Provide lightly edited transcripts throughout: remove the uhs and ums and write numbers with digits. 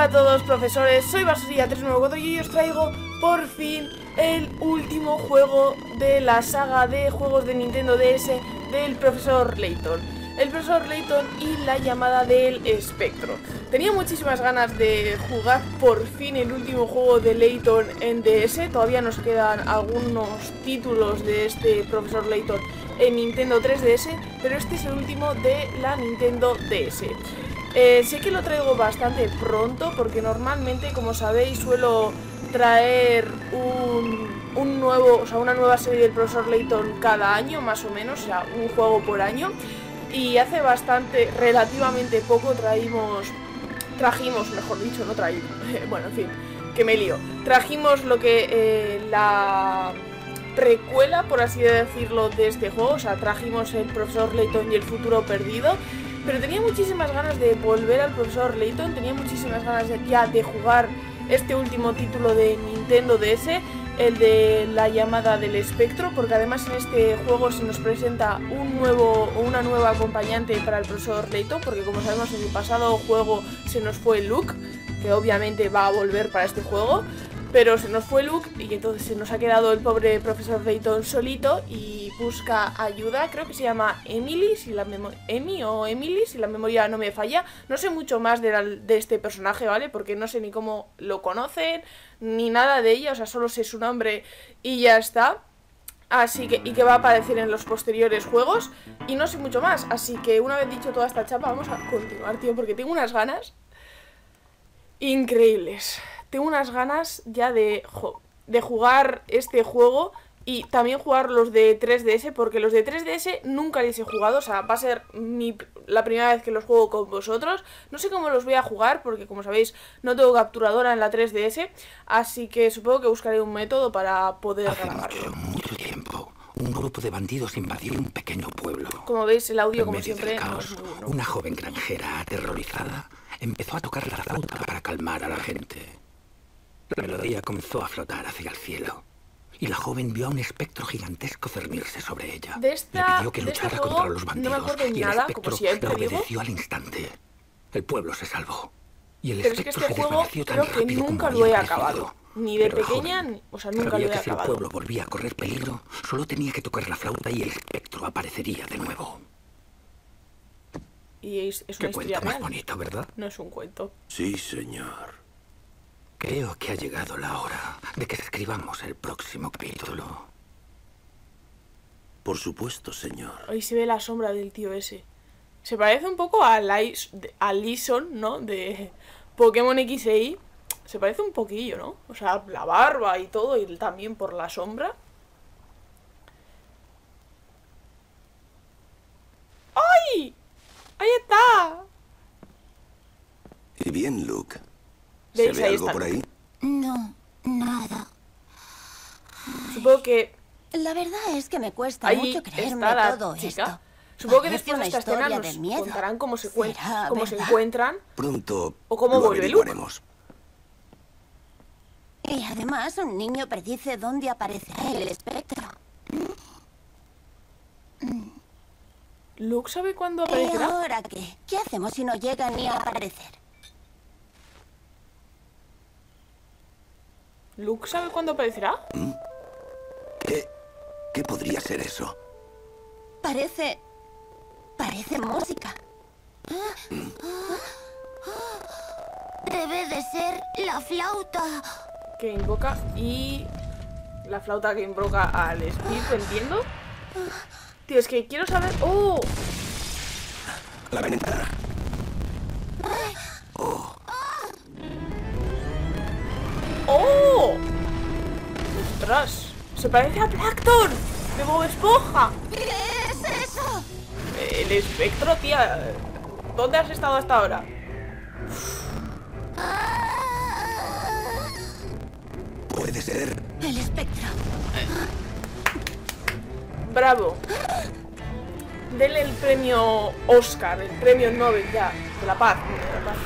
a todos, profesores, soy Basurilla394 y hoy os traigo por fin el último juego de la saga de juegos de Nintendo DS del profesor Layton. El profesor Layton y la llamada del espectro. Tenía muchísimas ganas de jugar por fin el último juego de Layton en DS. Todavía nos quedan algunos títulos de este profesor Layton en Nintendo 3DS, pero este es el último de la Nintendo DS. Sé que lo traigo bastante pronto porque normalmente, como sabéis, suelo traer una nueva serie del profesor Layton cada año, más o menos, o sea, un juego por año. Y hace relativamente poco trajimos, bueno, en fin, que me lío. Trajimos lo que la precuela, por así decirlo, de este juego, o sea, trajimos el profesor Layton y el futuro perdido. Pero tenía muchísimas ganas de volver al profesor Layton, tenía muchísimas ganas de jugar este último título de Nintendo DS, el de la llamada del espectro, porque además en este juego se nos presenta una nueva acompañante para el profesor Layton, porque como sabemos en el pasado juego se nos fue Luke, que obviamente va a volver para este juego, pero se nos fue Luke y entonces se nos ha quedado el pobre profesor Layton solito y busca ayuda. Creo que se llama Emily, si la memoria no me falla. No sé mucho más de este personaje, ¿vale? Porque no sé ni cómo lo conocen, ni nada de ella, o sea, solo sé su nombre y ya está. Así que, y que va a aparecer en los posteriores juegos, y no sé mucho más. Así que una vez dicho toda esta chapa, vamos a continuar, tío, porque tengo unas ganas increíbles. Tengo unas ganas ya de jugar este juego y también jugar los de 3DS, porque los de 3DS nunca les he jugado, o sea, va a ser la primera vez que los juego con vosotros. No sé cómo los voy a jugar, porque como sabéis no tengo capturadora en la 3DS, así que supongo que buscaré un método para poder grabarlo. Hace mucho tiempo, un grupo de bandidos invadió un pequeño pueblo. Como veis, el audio, en como medio siempre, del caos, no es muy bueno. Una joven granjera aterrorizada empezó a tocar la flauta para calmar a la gente. La melodía comenzó a flotar hacia el cielo, y la joven vio a un espectro gigantesco cernirse sobre ella. Le pidió que luchara contra los bandidos, no me acuerdo y el nada, espectro como siempre le digo. obedeció al instante. El pueblo se salvó, y el Pero es que espectro este se juego desvaneció tan creo que rápido nunca como lo he había acabado. aparecido. Ni de Pero la pequeña, joven o sea, nunca lo sabía he que si el acabado. pueblo volvía a correr peligro, solo tenía que tocar la flauta y el espectro aparecería de nuevo. Y es una Qué historia cuento más real. bonito, ¿verdad? No es un cuento. Sí, señor. Creo que ha llegado la hora de que escribamos el próximo capítulo. Por supuesto, señor. Ahí se ve la sombra del tío ese. Se parece un poco a Lison, ¿no? De Pokémon X e Y. Se parece un poquillo, ¿no? O sea, la barba y todo, y también por la sombra. ¡Ay! ¡Ahí está! Y bien, Luke. ¿Veis? ¿Se ve Ahí algo está. por ahí? No, nada. Supongo que La verdad es que me cuesta ahí mucho creerme está la todo chica. esto. Supongo que Parece después de una esta escena historia nos de miedo. contarán cómo se ¿Será verdad? encuentran. Pronto ¿O cómo lo vuelve Luke? averiguaremos. Y además un niño predice dónde aparecerá el espectro. ¿Luke sabe cuándo ¿Y aparecerá? ahora qué? ¿Qué hacemos si no llega ni a aparecer? ¿Luke sabe cuándo aparecerá? ¿Qué podría ser eso? Parece música. Debe de ser la flauta. Que invoca y la flauta que invoca al espíritu, entiendo. Tío, es que quiero saber... ¡Oh! La ventana. ¡Oh! ¡Ostras! ¡Se parece a Plankton! ¡De Bob Esponja! ¿Qué es eso? El espectro, tía. ¿Dónde has estado hasta ahora? Puede ser. El espectro. ¡Bravo! Denle el premio Oscar, el premio Nobel ya, de la paz. De la paz.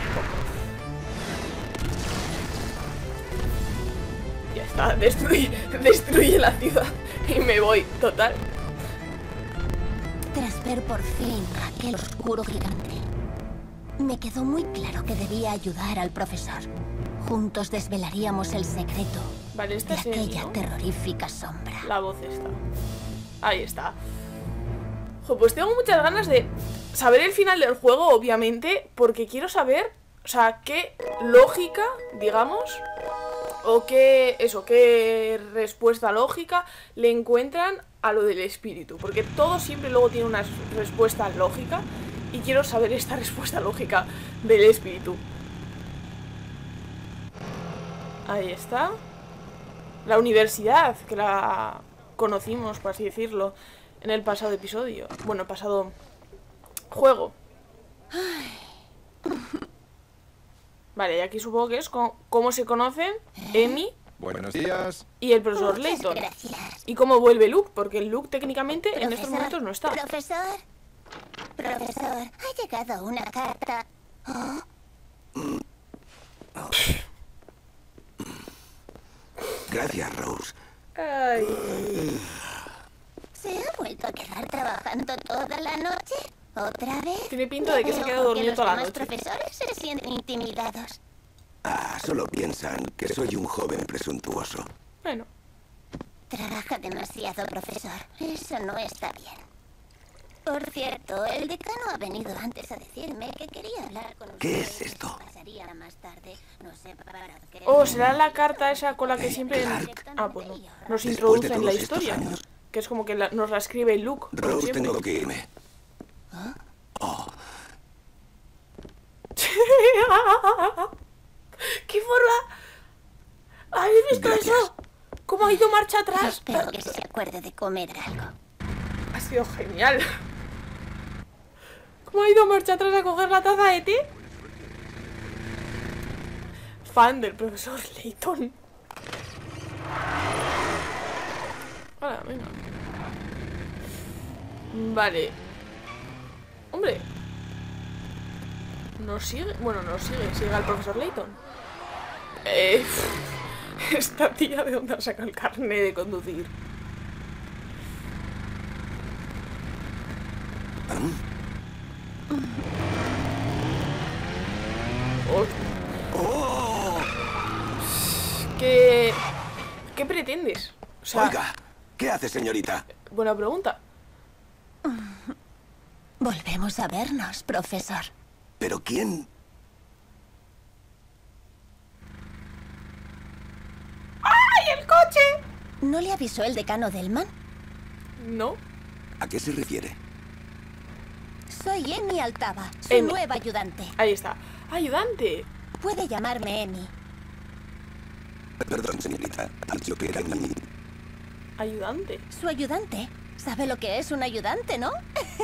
Ya está, destruye la ciudad y me voy, total. Tras ver por fin aquel oscuro gigante, Me quedó muy claro que debía ayudar al profesor. Juntos desvelaríamos el secreto Vale, esta de es Emi, aquella ¿no? terrorífica sombra. La voz está. Ahí está. Jo, pues tengo muchas ganas de saber el final del juego, obviamente, porque quiero saber, o sea, qué lógica, digamos, o qué respuesta lógica le encuentran a lo del espíritu, porque todo siempre luego tiene una respuesta lógica y quiero saber esta respuesta lógica del espíritu. Ahí está. La universidad, que la conocimos, por así decirlo, en el pasado episodio. Bueno, el pasado juego. Vale, y aquí supongo que es cómo se conocen Emi Buenos días. y el profesor Muchas Layton. gracias. Y cómo vuelve Luke, porque el Luke técnicamente en estos Profesor, momentos no está. Profesor, ha llegado una carta. Gracias, Rose. Ay. ¿Se ha vuelto a quedar trabajando toda la noche? ¿Otra vez? Tiene pinta de que se ha Veo quedado dormido los toda la demás noche. profesores se sienten intimidados. Ah, solo piensan que soy un joven presuntuoso. Bueno, Trabaja demasiado, profesor. Eso no está bien. Por cierto, el decano ha venido antes a decirme que quería hablar con usted. ¿Qué es esto? Pasaría más tarde. No sé para qué. oh, será la carta esa con la que siempre nos Después de introduce en la todos estos historia. años. Que es como que nos la escribe Luke, como Rose, siempre. tengo que irme. Oh, ¿Qué forma? ¿Habéis visto Gracias. eso? ¿Cómo ha ido marcha atrás? Espero que se acuerde de comer algo. Ha sido genial. ¿Cómo ha ido marcha atrás a coger la taza de té? Fan del profesor Layton. Hola, venga. Vale. Hombre. ¿Nos sigue? Bueno, nos sigue. Sigue al profesor Layton. Esta tía, ¿de dónde ha sacado el carnet de conducir? ¡Oh! ¿Qué pretendes? O sea, Oiga, ¿qué hace, señorita? buena pregunta. Volvemos a vernos, profesor. ¿Pero quién? ¡Ay, el coche! ¿No le avisó el decano Delman? No. ¿A qué se refiere? Soy Emi Altava, su Emi. nueva ayudante. Ahí está. Ayudante. Puede llamarme Emi. Perdón, señorita. Ha dicho que era mi... Ayudante. Su ayudante. ¿Sabe lo que es un ayudante, no?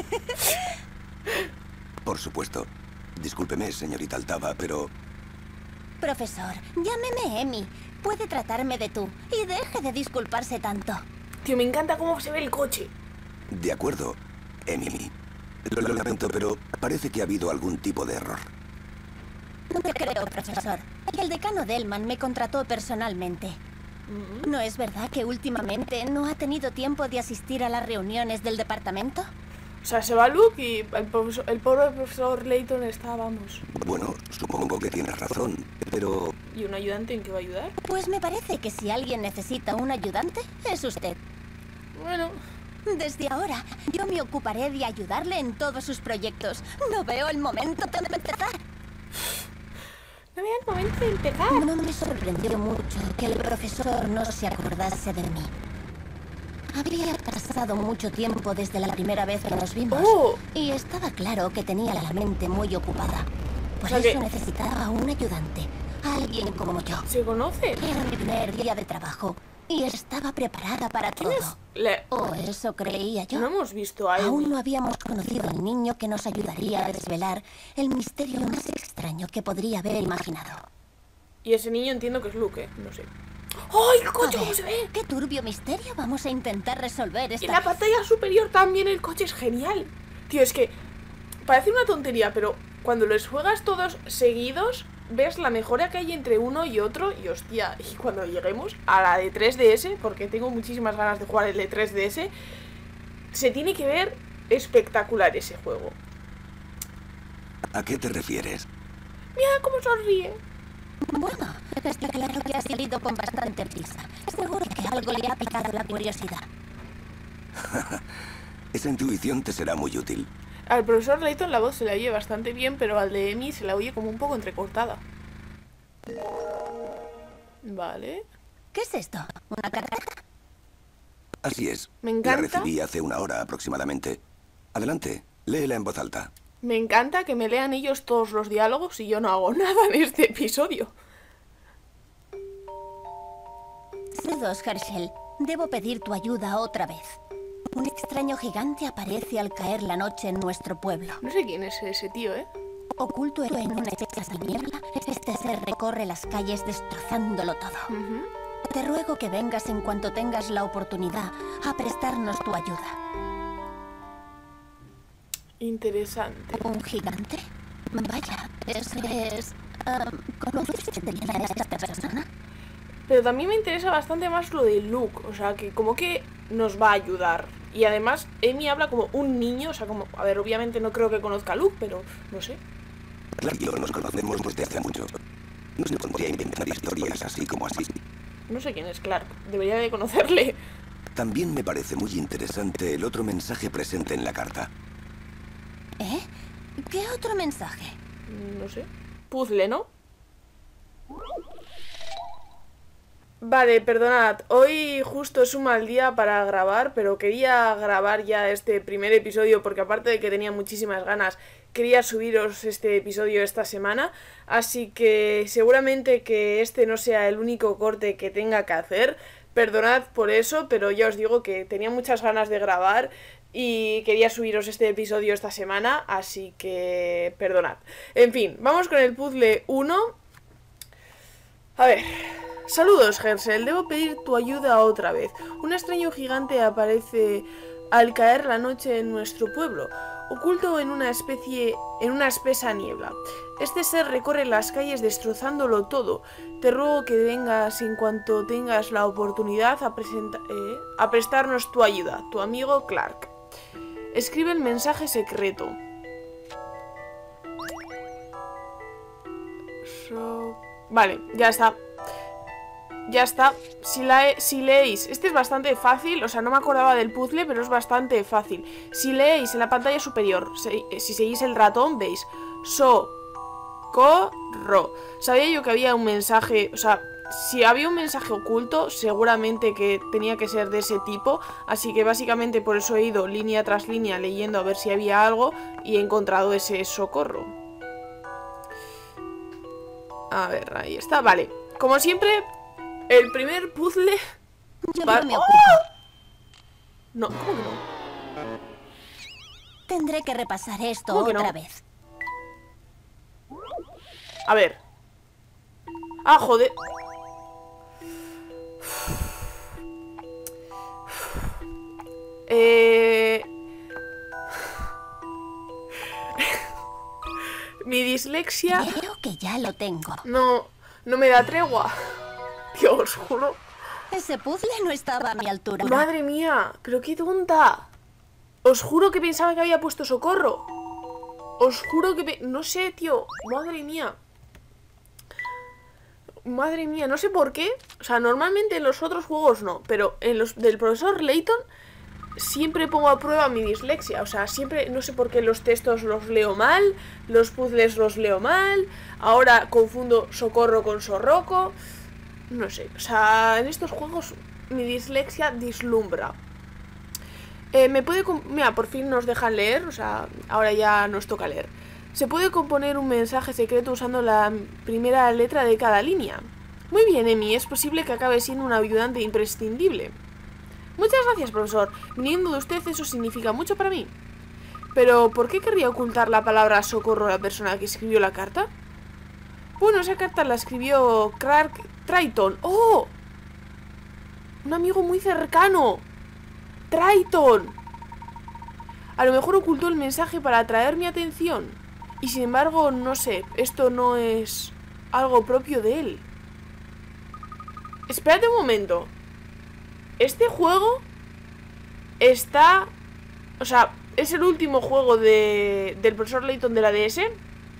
Por supuesto. Discúlpeme, señorita Altava, pero... Profesor, llámeme Emi. Puede tratarme de tú. Y deje de disculparse tanto. Tío, me encanta cómo se ve el coche. De acuerdo, Emi. Lo lamento, pero parece que ha habido algún tipo de error. No te creo, profesor. El decano Delman me contrató personalmente. ¿No es verdad que últimamente no ha tenido tiempo de asistir a las reuniones del departamento? O sea, se va Luke y el pobre profesor Layton está, vamos. Bueno, supongo que tienes razón, pero... ¿Y un ayudante en qué va a ayudar? Pues me parece que si alguien necesita un ayudante, es usted. Bueno, Desde ahora, yo me ocuparé de ayudarle en todos sus proyectos. No veo el momento de empezar. no veo el momento de empezar. No me sorprendió mucho que el profesor no se acordase de mí. Había pasado mucho tiempo desde la primera vez que nos vimos. Oh. Y estaba claro que tenía la mente muy ocupada. Por O sea eso que- necesitaba un ayudante. Alguien como yo. ¿Se conoce? Era mi primer día de trabajo. Y estaba preparada para todo. ¿Quién es? O eso creía yo. No hemos visto a Aún Emi. no habíamos conocido al niño que nos ayudaría a desvelar el misterio más extraño que podría haber imaginado. Y ese niño entiendo que es Luke, No sé. ¡Ay, el A coche, ver, cómo se ve! ¿qué turbio misterio vamos a intentar resolver Y esta en la vez? pantalla superior también el coche es genial. Tío, es que parece una tontería, pero cuando los juegas todos seguidos, ves la mejora que hay entre uno y otro. Y hostia, y cuando lleguemos a la de 3DS, porque tengo muchísimas ganas de jugar el de 3DS, se tiene que ver espectacular ese juego. ¿A qué te refieres? Mira cómo sonríe. Bueno, está claro que ha salido con bastante prisa. Seguro que algo le ha picado la curiosidad. Esa intuición te será muy útil. Al profesor Layton la voz se la oye bastante bien, pero al de Amy se la oye como un poco entrecortada. Vale. ¿Qué es esto? ¿Una carta? Así es. Me encanta. La recibí hace una hora aproximadamente. Adelante, léela en voz alta. Me encanta que me lean ellos todos los diálogos y yo no hago nada en este episodio. C2, Herschel. Debo pedir tu ayuda otra vez. Un extraño gigante aparece al caer la noche en nuestro pueblo. No sé quién es ese tío, ¿eh? Oculto en una espesa niebla, este ser recorre las calles destrozándolo todo. Te ruego que vengas en cuanto tengas la oportunidad a prestarnos tu ayuda. Interesante. ¿Un gigante? Vaya, ese es... ¿conoces de quién era esta persona? Pero también me interesa bastante más lo de Luke. O sea, que como que nos va a ayudar. Y además, Amy habla como un niño. O sea, como... A ver, obviamente no creo que conozca a Luke, pero no sé. Clark y yo nos conocemos desde hace mucho. No se podría inventar historias así como así. No sé quién es Clark. Debería de conocerle. También me parece muy interesante el otro mensaje presente en la carta. ¿Eh? ¿Qué otro mensaje? No sé. Puzzle, ¿no? Vale, perdonad. Hoy justo es un mal día para grabar, pero quería grabar ya este primer episodio porque aparte de que tenía muchísimas ganas, quería subiros este episodio esta semana. Así que seguramente que este no sea el único corte que tenga que hacer. Perdonad por eso, pero ya os digo que tenía muchas ganas de grabar y quería subiros este episodio esta semana, así que perdonad. En fin, vamos con el puzzle 1. A ver... Saludos, Herschel. Debo pedir tu ayuda otra vez. Un extraño gigante aparece al caer la noche en nuestro pueblo, oculto en una espesa niebla. Este ser recorre las calles destrozándolo todo. Te ruego que vengas en cuanto tengas la oportunidad a prestarnos tu ayuda. Tu amigo Clark. Escribe el mensaje secreto. Vale, ya está. Ya está, si leéis, este es bastante fácil, o sea, no me acordaba del puzzle, pero es bastante fácil. Si leéis en la pantalla superior, si seguís el ratón, veis socorro. Sabía yo que había un mensaje, o sea, si había un mensaje oculto, seguramente que tenía que ser de ese tipo. Así que básicamente por eso he ido línea tras línea leyendo a ver si había algo y he encontrado ese socorro. A ver, ahí está, vale. Como siempre... El primer puzzle... Yo no me ocupo. No, ¿cómo que no? Tendré que repasar esto ¿Cómo que otra no? vez. A ver. Ah, joder. Mi dislexia... Creo que ya lo tengo. No me da tregua. Dios, os juro. Ese puzzle no estaba a mi altura. Madre mía, pero qué tonta. Os juro que pensaba que había puesto socorro. Os juro que... No sé, tío. Madre mía. Madre mía, no sé por qué. O sea, normalmente en los otros juegos no. Pero en los del profesor Layton siempre pongo a prueba mi dislexia. O sea, siempre, no sé por qué los textos los leo mal, los puzzles los leo mal. Ahora confundo socorro con sorroco. No sé, o sea, en estos juegos mi dislexia dislumbra. Mira, por fin nos dejan leer, o sea, ahora ya nos toca leer. Se puede componer un mensaje secreto usando la primera letra de cada línea. Muy bien, Amy, es posible que acabe siendo un ayudante imprescindible. Muchas gracias, profesor. Viniendo de usted, eso significa mucho para mí. Pero, ¿por qué querría ocultar la palabra socorro a la persona que escribió la carta? Bueno, esa carta la escribió Clark Triton. ¡Oh! Un amigo muy cercano. Triton. A lo mejor ocultó el mensaje para atraer mi atención. Y sin embargo, no sé, esto no es algo propio de él. Espérate un momento. Este juego está... O sea, es el último juego del profesor Layton de la DS.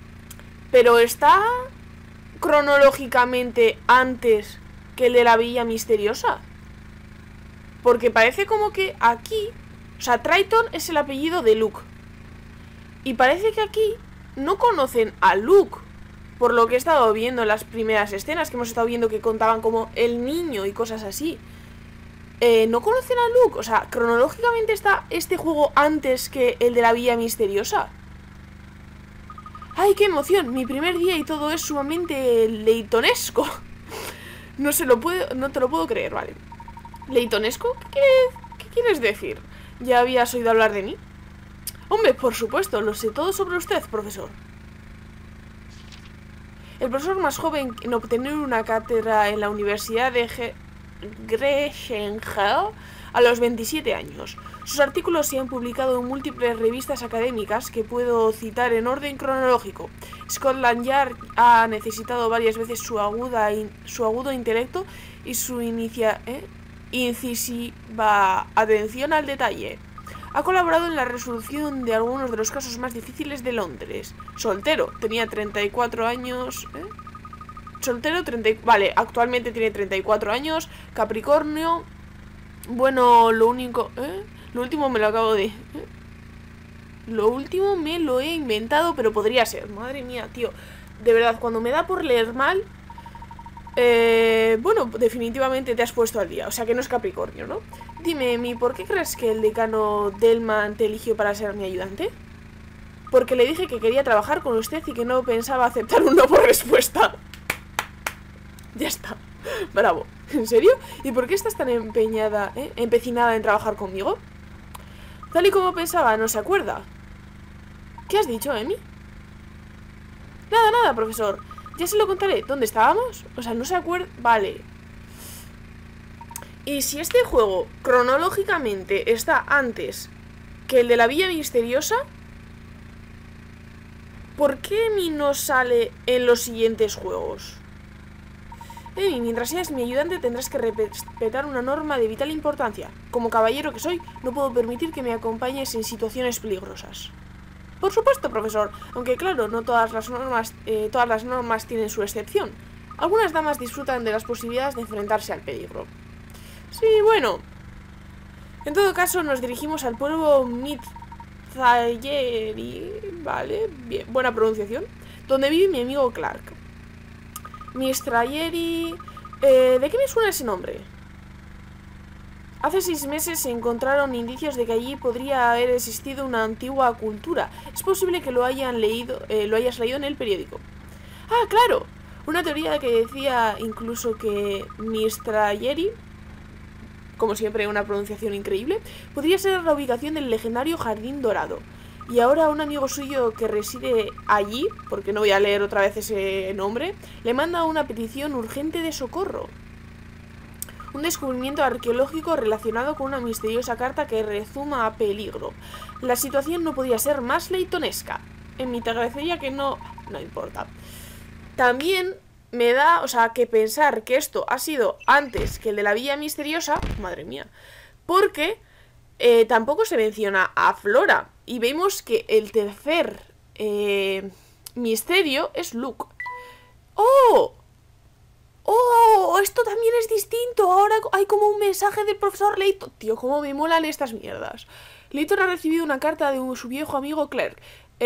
Pero está cronológicamente antes que el de la Villa Misteriosa. Porque parece como que aquí... O sea, Triton es el apellido de Luke. Y parece que aquí no conocen a Luke. Por lo que he estado viendo en las primeras escenas, que hemos estado viendo que contaban como el niño y cosas así. No conocen a Luke. O sea, cronológicamente está este juego antes que el de la Villa Misteriosa. ¡Ay, qué emoción! Mi primer día y todo es sumamente leitonesco. No te lo puedo creer, vale. ¿Leitonesco? ¿Qué quieres decir? ¿Ya habías oído hablar de mí? Hombre, por supuesto, lo sé todo sobre usted, profesor. El profesor más joven en obtener una cátedra en la Universidad de Greshenhel a los 27 años. Sus artículos se han publicado en múltiples revistas académicas que puedo citar en orden cronológico. Scotland Yard ha necesitado varias veces su agudo intelecto y su incisiva atención al detalle. Ha colaborado en la resolución de algunos de los casos más difíciles de Londres. Soltero, tenía 34 años... Soltero, vale, actualmente tiene 34 años. Capricornio. Bueno, lo único... Lo último me lo acabo de... Lo último me lo he inventado, pero podría ser. Madre mía, tío. De verdad, cuando me da por leer mal... bueno, definitivamente te has puesto al día. O sea que no es Capricornio, ¿no? Dime, Emi, ¿por qué crees que el decano Delman te eligió para ser mi ayudante? Porque le dije que quería trabajar con usted y que no pensaba aceptar un no por respuesta. Ya está. Bravo. ¿En serio? ¿Y por qué estás tan empecinada en trabajar conmigo? Tal y como pensaba, ¿no se acuerda? ¿Qué has dicho, Emi? Nada, profesor. Ya se lo contaré. ¿Dónde estábamos? O sea, no se acuerda... Vale. Y si este juego cronológicamente está antes que el de la Villa Misteriosa, ¿por qué Emi no sale en los siguientes juegos? Emi, mientras seas mi ayudante tendrás que respetar una norma de vital importancia. Como caballero que soy, no puedo permitir que me acompañes en situaciones peligrosas. Por supuesto, profesor, aunque claro, no todas las normas tienen su excepción. Algunas damas disfrutan de las posibilidades de enfrentarse al peligro. Sí, bueno. En todo caso, nos dirigimos al pueblo Mizayeri, ¿vale? Bien, buena pronunciación. Donde vive mi amigo Clark. Mistrayeri... ¿de qué me suena ese nombre? Hace 6 meses se encontraron indicios de que allí podría haber existido una antigua cultura. Es posible que lo hayas leído en el periódico. Ah, claro. Una teoría que decía incluso que Mistrayeri, como siempre una pronunciación increíble, podría ser la ubicación del legendario Jardín Dorado. Y ahora un amigo suyo que reside allí, porque no voy a leer otra vez ese nombre, le manda una petición urgente de socorro. Un descubrimiento arqueológico relacionado con una misteriosa carta que rezuma a peligro. La situación no podía ser más leitonesca. En mi te agradecería que no importa. También me da, o sea, que pensar que esto ha sido antes que el de la Villa Misteriosa, madre mía, porque tampoco se menciona a Flora. Y vemos que el tercer misterio es Luke. ¡Oh! ¡Oh! Esto también es distinto. Ahora hay como un mensaje del profesor Layton. Tío, cómo me molan estas mierdas. Layton ha recibido una carta de su viejo amigo Clark.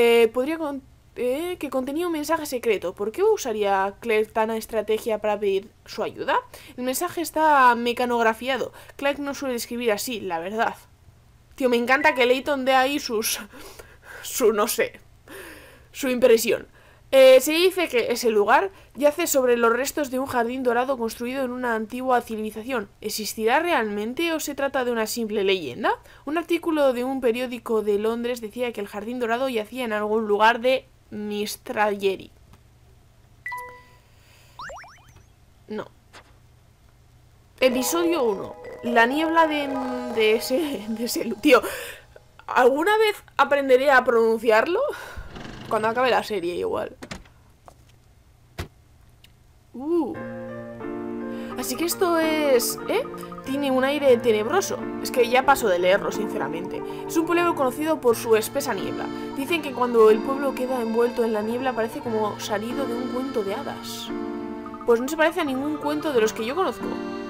Que contenía un mensaje secreto. ¿Por qué usaría Clark tan estrategia para pedir su ayuda? El mensaje está mecanografiado. Clark no suele escribir así, la verdad. Tío, me encanta que Layton dé ahí su impresión. Se dice que ese lugar yace sobre los restos de un jardín dorado construido en una antigua civilización. ¿Existirá realmente o se trata de una simple leyenda? Un artículo de un periódico de Londres decía que el jardín dorado yacía en algún lugar de Mistrayeri. No. Episodio 1. La niebla de ese... Tío, ¿alguna vez aprenderé a pronunciarlo? Cuando acabe la serie igual. Así que esto es... Tiene un aire tenebroso. Es que ya paso de leerlo, sinceramente. Es un pueblo conocido por su espesa niebla. Dicen que cuando el pueblo queda envuelto en la niebla parece como salido de un cuento de hadas. Pues no se parece a ningún cuento de los que yo conozco.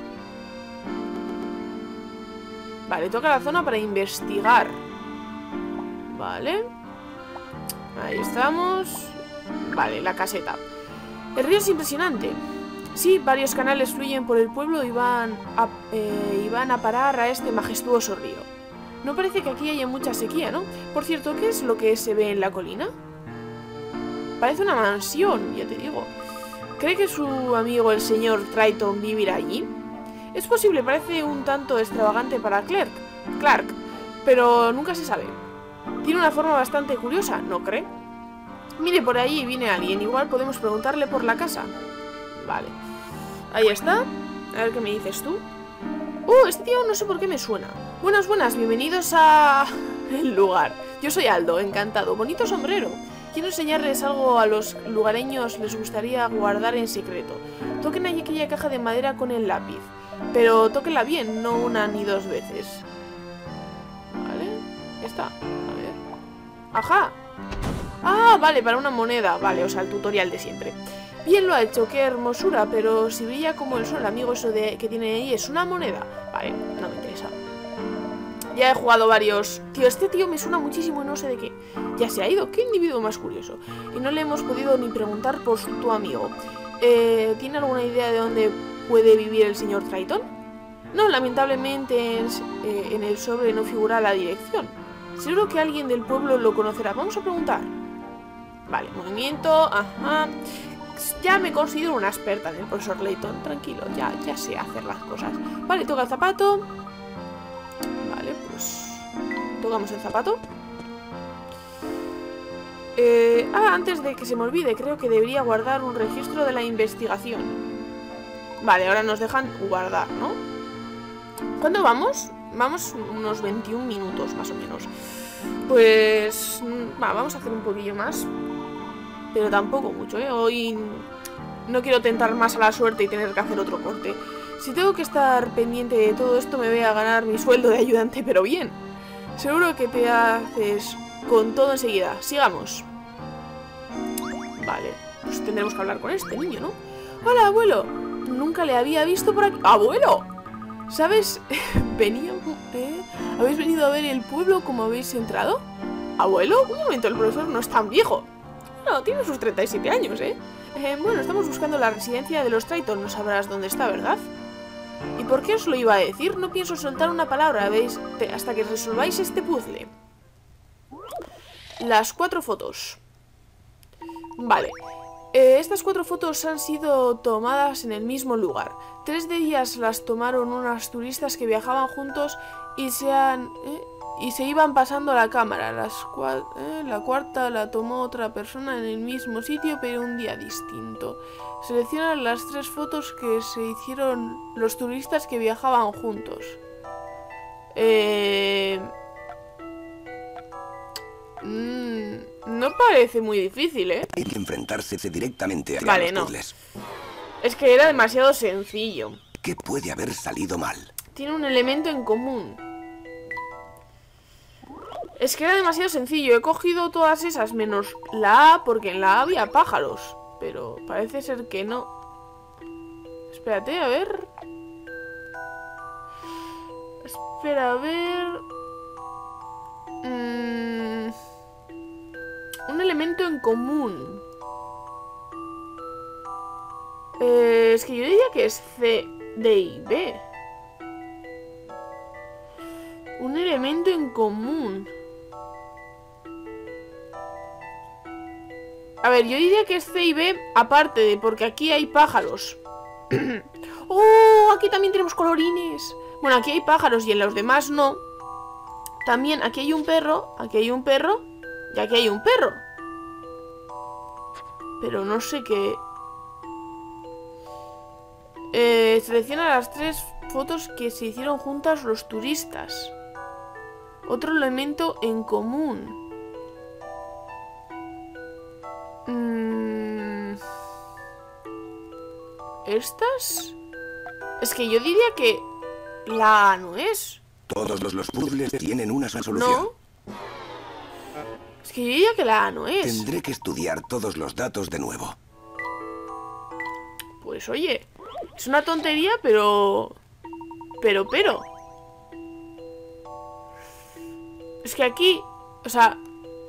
Vale, toca la zona para investigar. Vale. Ahí estamos. Vale, la caseta. El río es impresionante. Sí, varios canales fluyen por el pueblo y van a parar a este majestuoso río. No parece que aquí haya mucha sequía, ¿no? Por cierto, ¿qué es lo que se ve en la colina? Parece una mansión, ya te digo. ¿Cree que su amigo el señor Triton vivirá allí? Es posible, parece un tanto extravagante para Clark, pero nunca se sabe. Tiene una forma bastante curiosa, ¿no cree? Mire, por ahí viene alguien, igual podemos preguntarle por la casa. Vale. Ahí está. A ver qué me dices tú. Este tío no sé por qué me suena. Buenas, bienvenidos a... el lugar. Yo soy Aldo, encantado. Bonito sombrero. Quiero enseñarles algo a los lugareños les gustaría guardar en secreto. Toquen ahí aquella caja de madera con el lápiz. Pero tóquenla bien, no una ni dos veces. Vale. Está. A ver. ¡Ajá! Ah, vale, para una moneda. Vale, o sea, el tutorial de siempre. Bien lo ha hecho, qué hermosura, pero si brilla como el sol, amigo, eso de que tiene ahí es una moneda. Vale, no me interesa. Ya he jugado varios... Tío, este tío me suena muchísimo y no sé de qué. Ya se ha ido, qué individuo más curioso. Y no le hemos podido ni preguntar por tu amigo. ¿Tiene alguna idea de dónde puede vivir el señor Triton? No, lamentablemente en el sobre no figura la dirección. Seguro que alguien del pueblo lo conocerá. Vamos a preguntar. Vale, movimiento, ajá. Ya me considero una experta en el profesor Layton. Tranquilo, ya sé hacer las cosas. Vale, toca el zapato. Vale, pues... tocamos el zapato. Antes de que se me olvide, creo que debería guardar un registro de la investigación. Vale, ahora nos dejan guardar, ¿no? ¿Cuándo vamos? Vamos unos 21 minutos, más o menos. Pues... vamos a hacer un poquillo más. Pero tampoco mucho, ¿eh? Hoy no quiero tentar más a la suerte y tener que hacer otro corte. Si tengo que estar pendiente de todo esto, me voy a ganar mi sueldo de ayudante, pero bien. Seguro que te haces con todo enseguida. Sigamos. Vale, pues tendremos que hablar con este niño, ¿no? Hola, abuelo. Nunca le había visto por aquí. ¡Abuelo! ¿Sabes? ¿Habéis venido a ver el pueblo como habéis entrado? ¿Abuelo? Un momento, el profesor no es tan viejo. No, tiene sus 37 años, ¿eh? Bueno, estamos buscando la residencia de los Triton. No sabrás dónde está, ¿verdad? ¿Y por qué os lo iba a decir? No pienso soltar una palabra, ¿veis? Hasta que resolváis este puzzle. Las 4 fotos. Vale. Estas 4 fotos han sido tomadas en el mismo lugar. 3 de ellas las tomaron unas turistas que viajaban juntos y se iban pasando la cámara. La cuarta la tomó otra persona en el mismo sitio, pero un día distinto. Seleccionan las 3 fotos que se hicieron los turistas que viajaban juntos. No parece muy difícil, ¿eh? Hay que enfrentarse directamente a vale, los no. puzzles. Es que era demasiado sencillo. ¿Qué puede haber salido mal? Tiene un elemento en común. Es que era demasiado sencillo. He cogido todas esas menos la A, porque en la A había pájaros. Pero parece ser que no. Espérate, a ver. Espera, a ver. Un elemento en común. Es que yo diría que es C, D y B. Un elemento en común. A ver, yo diría que es C y B, aparte de porque aquí hay pájaros. ¡Oh! Aquí también tenemos colorines. Bueno, aquí hay pájaros y en los demás no. También aquí hay un perro, aquí hay un perro y aquí hay un perro. Pero no sé qué... selecciona las 3 fotos que se hicieron juntas los turistas. Otro elemento en común. ¿Estas? Es que yo diría que la A no es. Todos los puzzles tienen una solución. ¿No? Es que yo diría que la A no es. Tendré que estudiar todos los datos de nuevo. Pues oye, es una tontería, pero... Es que aquí... O sea...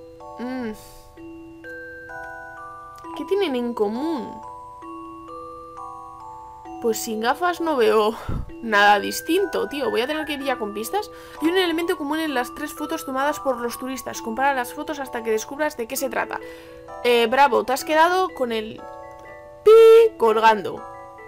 ¿Qué tienen en común? Pues sin gafas no veo nada distinto, tío. Voy a tener que ir ya con pistas. Hay un elemento común en las 3 fotos tomadas por los turistas. Compara las fotos hasta que descubras de qué se trata. Bravo, te has quedado con el... pi colgando.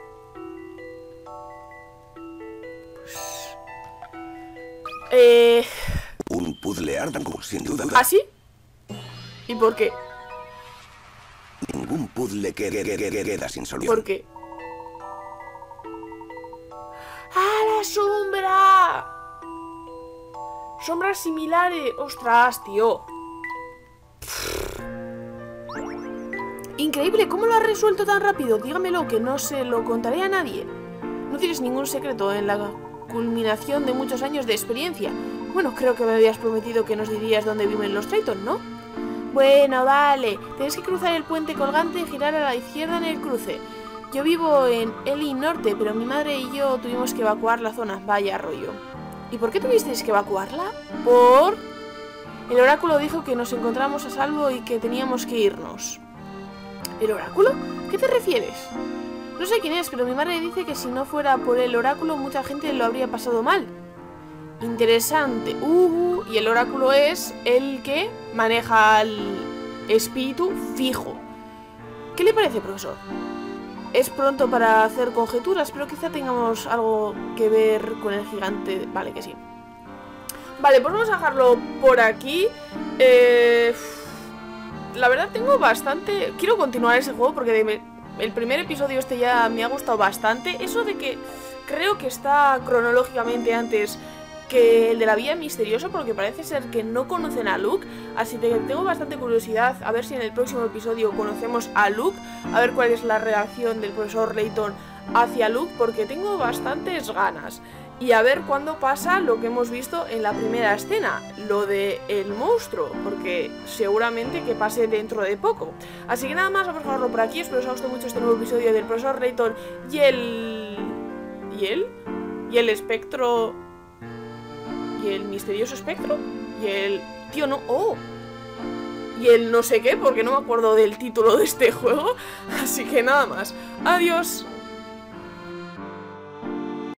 Un puzzle Ardangu, sin duda. ¿Ah, sí? ¿Y por qué? Ningún puzzle queda sin solución. ¿Por qué? ¡Ah, la sombra! Sombras similares. ¡Ostras, tío! Increíble, ¿cómo lo has resuelto tan rápido? Dígamelo, que no se lo contaré a nadie. No tienes ningún secreto en la culminación de muchos años de experiencia. Bueno, creo que me habías prometido que nos dirías dónde viven los Traiton, ¿no? Bueno, vale. Tienes que cruzar el puente colgante y girar a la izquierda en el cruce. Yo vivo en Eli Norte, pero mi madre y yo tuvimos que evacuar la zona. Vaya rollo. ¿Y por qué tuvisteis que evacuarla? Por... El oráculo dijo que nos encontramos a salvo y que teníamos que irnos. ¿El oráculo? ¿Qué te refieres? No sé quién es, pero mi madre dice que si no fuera por el oráculo mucha gente lo habría pasado mal. Interesante. Y el oráculo es el que maneja al espíritu fijo. ¿Qué le parece, profesor? Es pronto para hacer conjeturas, pero quizá tengamos algo que ver con el gigante. Vale, que sí. Vale, pues vamos a dejarlo por aquí. La verdad tengo bastante... Quiero continuar ese juego porque el primer episodio este ya me ha gustado bastante. Eso de que creo que está cronológicamente antes que el de la vía misteriosa, porque parece ser que no conocen a Luke, así que tengo bastante curiosidad a ver si en el próximo episodio conocemos a Luke, a ver cuál es la reacción del profesor Layton hacia Luke, porque tengo bastantes ganas. Y a ver cuándo pasa lo que hemos visto en la primera escena, lo de el monstruo, porque seguramente que pase dentro de poco. Así que nada más, vamos a dejarlo por aquí. Espero que os haya gustado mucho este nuevo episodio del profesor Layton y el espectro... Y el misterioso espectro. Y el... Tío, no... ¡Oh! Y el no sé qué, porque no me acuerdo del título de este juego. Así que nada más. Adiós.